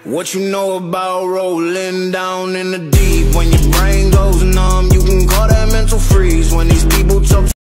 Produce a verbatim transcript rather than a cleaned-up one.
What you know about rolling down in the deep? When your brain goes numb, you can call that